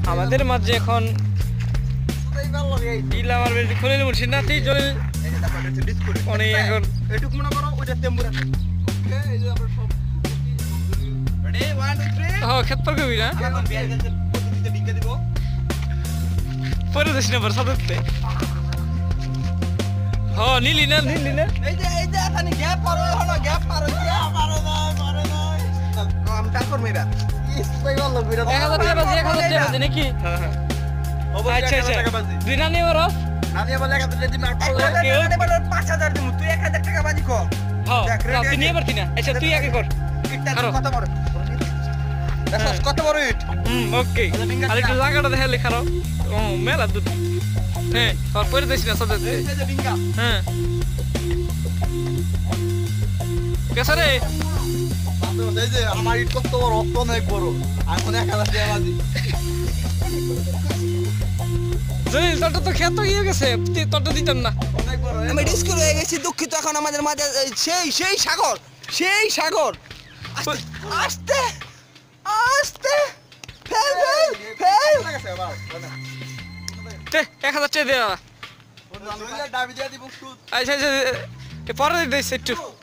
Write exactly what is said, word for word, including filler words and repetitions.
আমাদের মাঝে এখন ইলামার বেশি খলিল মুর্শিদ না তুই জলিল অনেক এখন এটুক মনে করো ওইটা টেম্পুরা ওকে এই যে আমরা সব রেডি ওয়ান টু থ্রি হ্যাঁ খেত পার কবি না এখন বিয়ার গেছে পদ্ধতিতে ডিঙ্গে দিব পরে দিস না সাদতে হ্যাঁ নীলি না নীলি না এই যে এই যে এখানে গ্যাপ পার হলো গ্যাপ পার হইছে পারে না পারে না আমি টাক করব এটা ইস ভাই ভালো বিরা এক হাজার টাকা বাজে এক হাজার টাকা বাজে নাকি হ্যাঁ হ্যাঁ আচ্ছা আচ্ছা দুই না নিয়ে বরফ নানিয়া বলে এক হাজার টাকা দিবি আর পাঁচ হাজার দিমু তুই এক হাজার টাকা বাজি কর হ্যাঁ তুই নিয়ে পারতি না আচ্ছা তুই আগে কর কত বড় দেখছ কত বড় ইট হুম ওকে আর একটু জায়গাটা দেখা লেখা রাও ও মেলা দুধ হ্যাঁ আর পরে দিস না সাদাতে এই যে ডিঙ্গা হ্যাঁ কেসারে এই যে আমার ইট কত বড় অত অনেক বড় আমি মনে এক হাজার টাকা বাজি জলিল তোরটা তো খেত হয়ে গেছে তোরটা দিতাম না অনেক বড় আমি ডিসকুল হয়ে গেছি দুঃখিত এখন আমাদের মাঝে সেই সেই সাগর সেই সাগর আস্তে আস্তে ফেল ফেল ফেল তে এক হাজার টাকা দেওয়া দাবি দিয়ে দিব আচ্ছা আচ্ছা পরে দিস একটু